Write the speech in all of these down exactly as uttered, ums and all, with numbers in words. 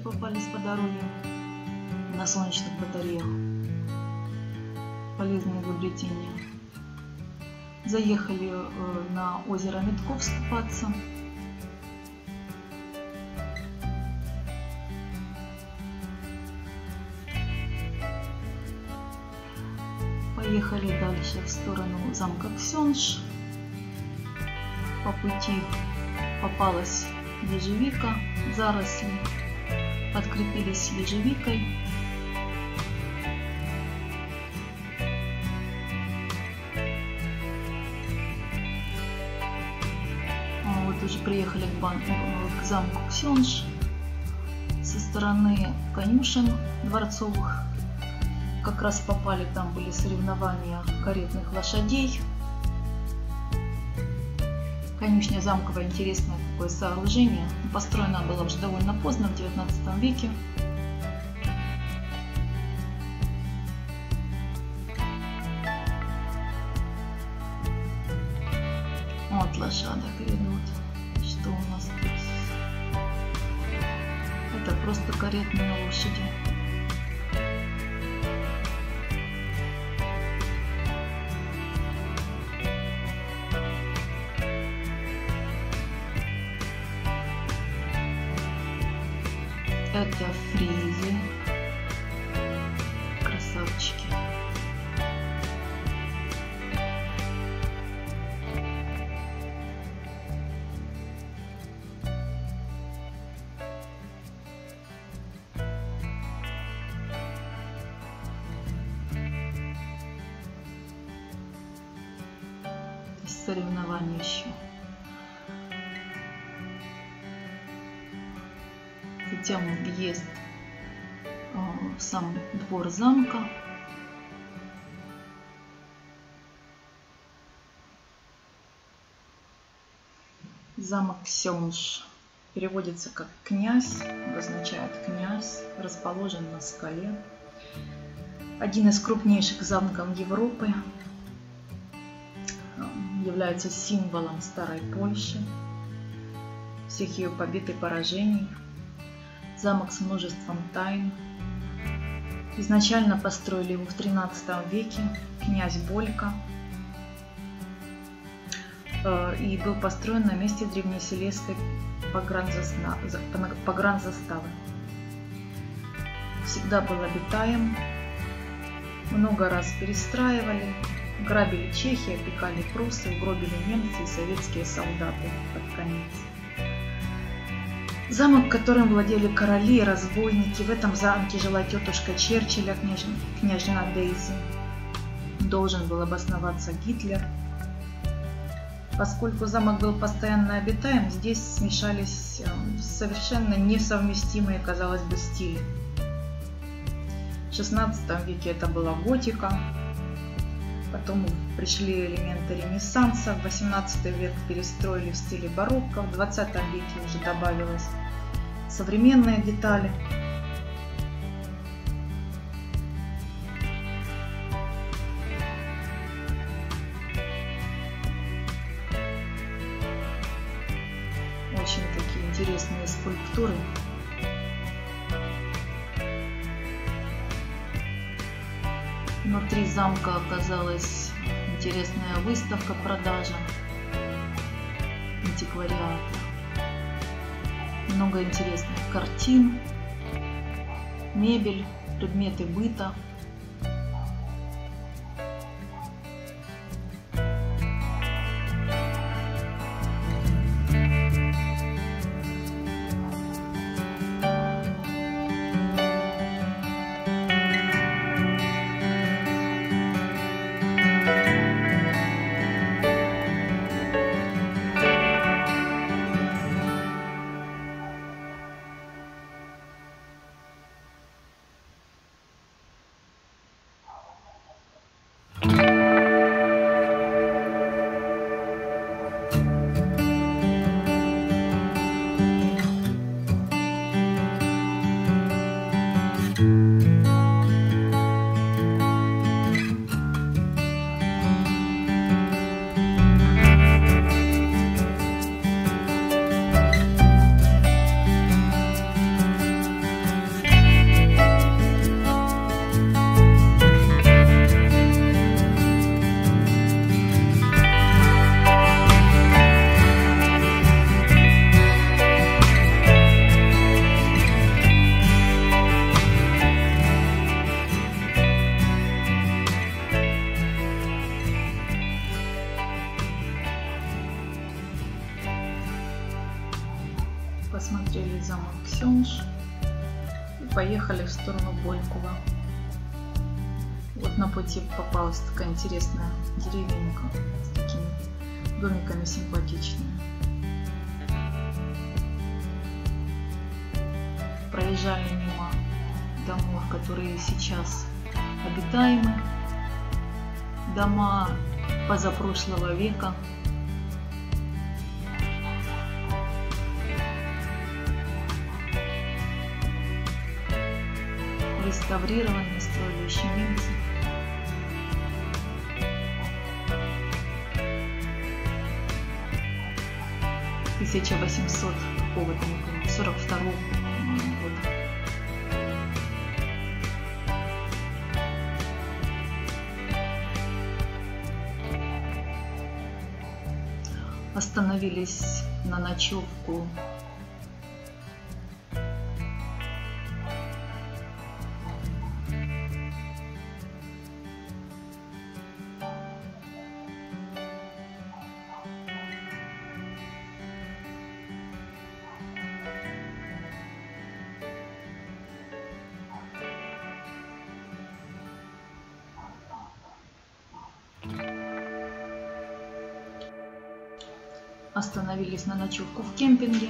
попались по дороге на солнечных батареях. Полезные изобретения. Заехали на озеро Метков купаться. Поехали дальше в сторону замка Ксенж. По пути попалась ежевика, заросли, подкрепились ежевикой. Вот уже приехали к, банку, к замку Ксенж со стороны конюшен дворцовых. Как раз попали, там были соревнования каретных лошадей. Конюшня замковая, интересное такое сооружение. Построена была уже довольно поздно, в девятнадцатом веке. Вот лошадок идут. Что у нас тут? Это просто каретные лошади. Это фризи, красавчики. Соревнования еще. Затем въезд в сам двор замка. Замок Ксенж переводится как князь, обозначает князь, расположен на скале. Один из крупнейших замков Европы, является символом старой Польши, всех ее побед и поражений. Замок с множеством тайн. Изначально построили его в тринадцатом веке князь Болька и был построен на месте древнеселесской погранзаставы. Всегда был обитаем, много раз перестраивали, грабили чехи, опекали прусы, угробили немцы и советские солдаты под конец. Замок, которым владели короли и разбойники. В этом замке жила тетушка Черчилля, княжна, княжна Дейзи. Должен был обосноваться Гитлер. Поскольку замок был постоянно обитаем, здесь смешались совершенно несовместимые, казалось бы, стили. В шестнадцатом веке это была готика. Потом пришли элементы Ренессанса, в восемнадцатый век перестроили в стиле барокко, в двадцатом веке уже добавилось современные детали. Очень такие интересные скульптуры. Внутри замка оказалась интересная выставка продажа антиквариата. Много интересных картин, мебель, предметы быта. посмотрели замок Ксенж и поехали в сторону Болькова. Вот на пути попалась такая интересная деревенька с такими домиками симпатичными. Проезжали мимо домов, которые сейчас обитаемы, дома позапрошлого века. Реставрированные, строили еще немцы. тысяча восемьсот какого-то, не помню, сорок второго года. Остановились на ночевку Остановились на ночевку в кемпинге.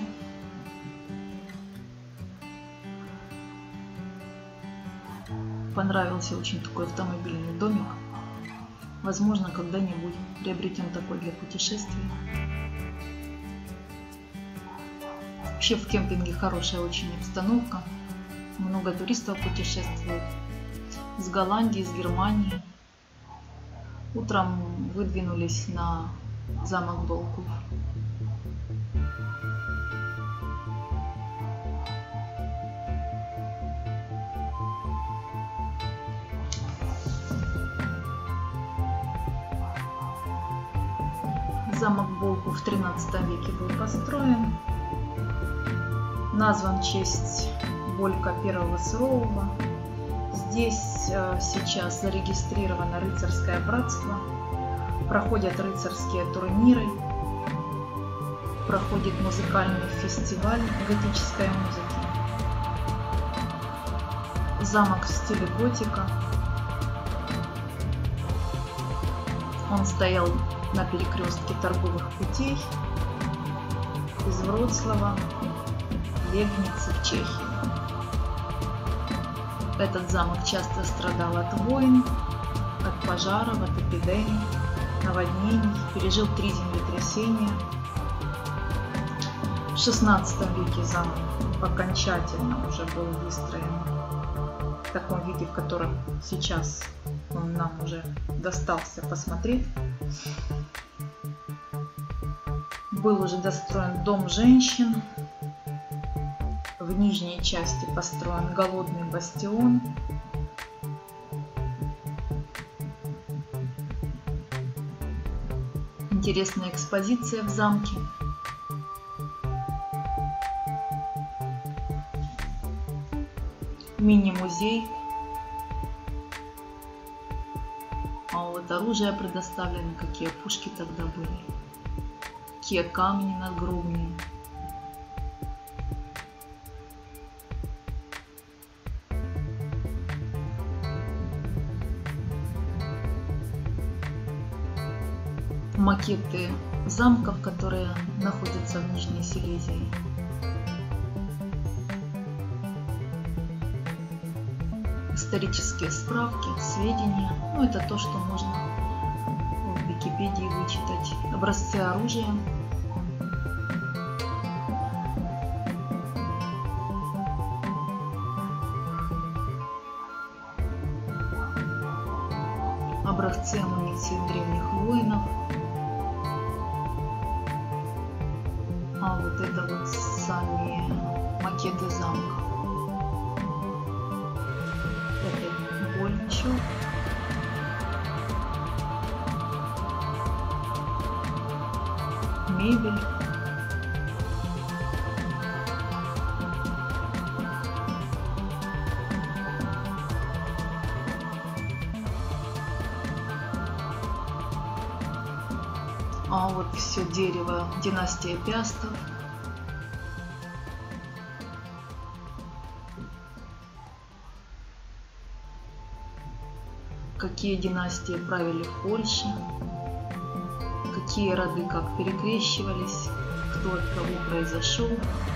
Понравился очень такой автомобильный домик. Возможно, когда-нибудь приобретем такой для путешествий. Вообще в кемпинге хорошая очень обстановка. Много туристов путешествует из Голландии, из Германии. Утром выдвинулись на замок Больков. Замок Больков в тринадцатом веке был построен. Назван в честь Болька первого Сурового. Здесь э, сейчас зарегистрировано рыцарское братство. Проходят рыцарские турниры. Проходит музыкальный фестиваль готической музыки. Замок в стиле готика. Он стоял на перекрестке торговых путей из Вроцлава в Легнице в Чехии. Этот замок часто страдал от войн, от пожаров, от эпидемий, наводнений, пережил три землетрясения. В шестнадцатом веке замок окончательно уже был выстроен в таком виде, в котором сейчас он нам уже достался посмотреть. Был уже достроен дом женщин. В нижней части построен голодный бастион. Интересная экспозиция в замке. Мини-музей. А вот оружие предоставлено, какие пушки тогда были. Какие камни надгробные. Макеты замков, которые находятся в Нижней Силезии. Исторические справки, сведения. Ну, это то, что можно в Википедии вычитать. Образцы оружия. Образцы амуниции древних воинов. А вот это вот сами макеты замка. Это Больчук. Мебель. А вот все дерево династия Пиастов. какие династии правили в Польше, какие роды как перекрещивались, кто от кого произошел.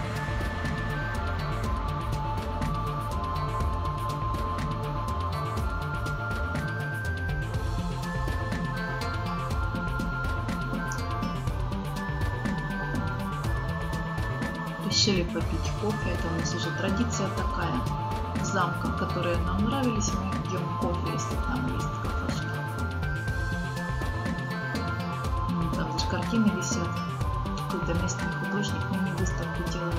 Решили попить кофе, это у нас уже традиция такая. В замках, которые нам нравились, мы пьем кофе, если там есть кафешки. Там даже картины висят. Какой-то местный художник мини-выставку делает.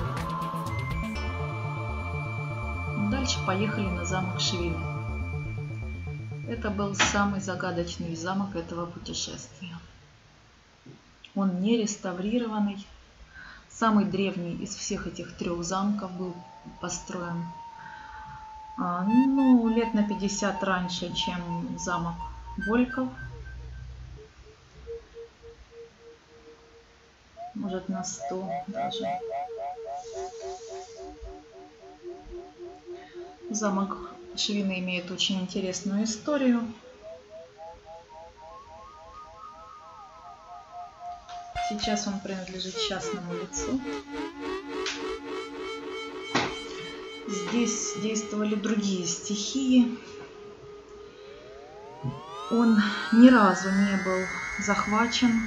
Дальше поехали на замок Швины. Это был самый загадочный замок этого путешествия. Он не реставрированный. Самый древний из всех этих трех замков был построен а, ну, лет на пятьдесят раньше, чем замок Вольков. Может, на сто даже. Замок Швины имеет очень интересную историю. Сейчас он принадлежит частному лицу. Здесь действовали другие стихии. Он ни разу не был захвачен.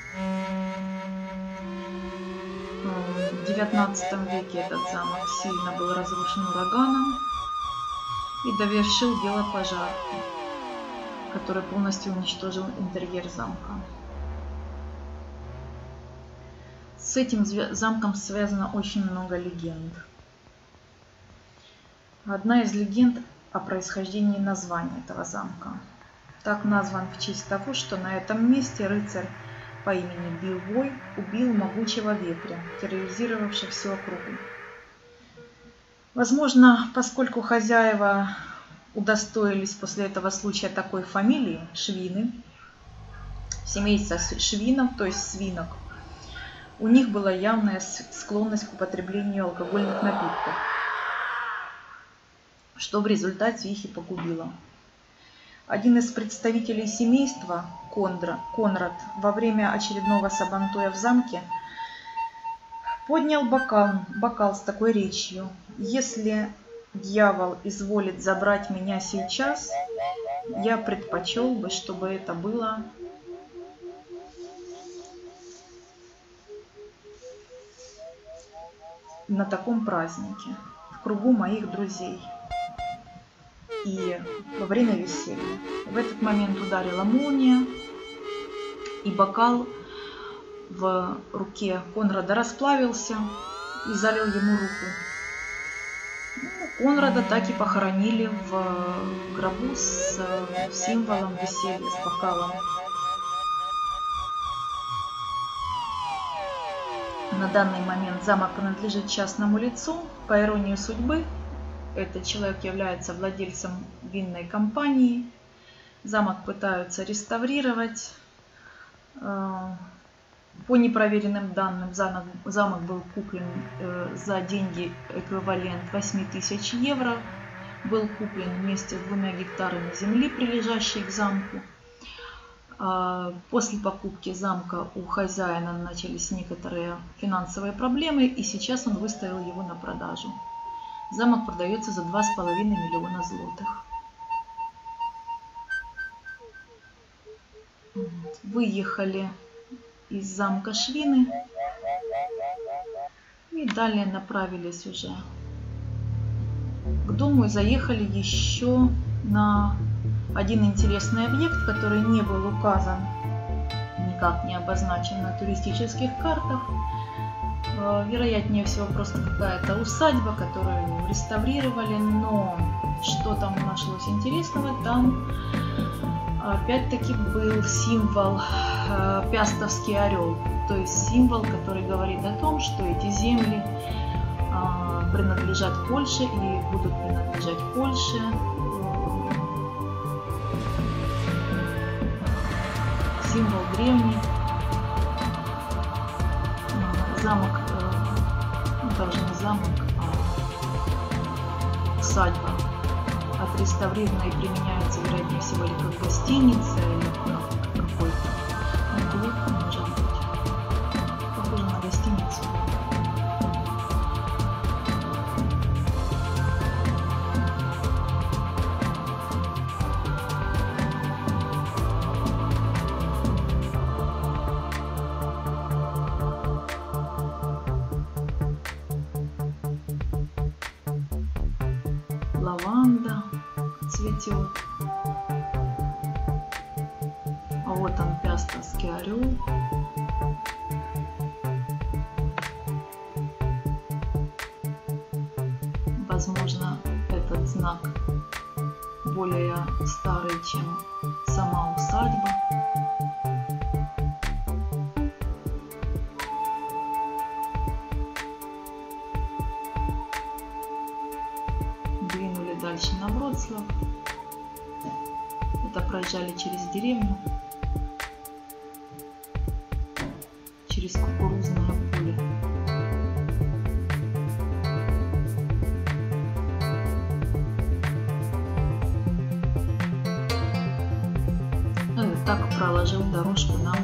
В девятнадцатом веке этот замок сильно был разрушен ураганом и довершил дело пожар, который полностью уничтожил интерьер замка. С этим замком связано очень много легенд. Одна из легенд о происхождении названия этого замка. Так назван в честь того, что на этом месте рыцарь по имени Билбой убил могучего вепря, терроризировавшего всю округу. Возможно, поскольку хозяева удостоились после этого случая такой фамилии Швины, семейство Швинов, то есть свинок, у них была явная склонность к употреблению алкогольных напитков, что в результате их и погубило. Один из представителей семейства, Кондра, Конрад, во время очередного сабантуя в замке поднял бокал, бокал с такой речью: «Если дьявол изволит забрать меня сейчас, я предпочел бы, чтобы это было на таком празднике, в кругу моих друзей и во время веселья». В этот момент ударила молния, и бокал в руке Конрада расплавился и залил ему руку. Конрада так и похоронили в гробу с символом веселья, с бокалом. На данный момент замок принадлежит частному лицу. По иронии судьбы, этот человек является владельцем винной компании. Замок пытаются реставрировать. По непроверенным данным, замок, замок был куплен за деньги эквивалент восемь тысяч евро. Был куплен вместе с двумя гектарами земли, прилежащей к замку. После покупки замка у хозяина начались некоторые финансовые проблемы, и сейчас он выставил его на продажу. Замок продается за два с половиной миллиона злотых. Выехали из замка Швины и далее направились уже к дому и заехали еще на один интересный объект, который не был указан, никак не обозначен на туристических картах. Вероятнее всего, просто какая-то усадьба, которую реставрировали, но что там нашлось интересного, там опять-таки был символ Пястовский орел, то есть символ, который говорит о том, что эти земли принадлежат Польше и будут принадлежать Польше. Символ древний. Замок, ну, даже не замок, а усадьба отреставрировано и применяется, вероятнее всего, или как гостиница, или как какой-то клуб, может быть. Похоже на гостиницу. Лаванда цветет. А вот он, пиасторский орел. Возможно, этот знак более старый, чем сама усадьба. Двинули дальше на Вроцлав. Это проезжали через деревню, через кукурузное поле. Так проложил дорожку нам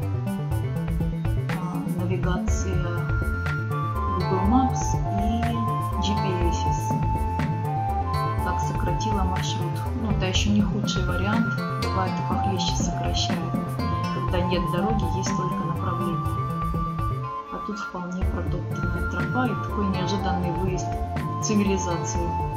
навигация Google Maps и джи пи эс. Так сократила маршрут. Ну, это еще не худший вариант. Бывает и похлеще сокращает. Когда нет дороги, есть только направление. А тут вполне протоптанная тропа и такой неожиданный выезд в цивилизацию.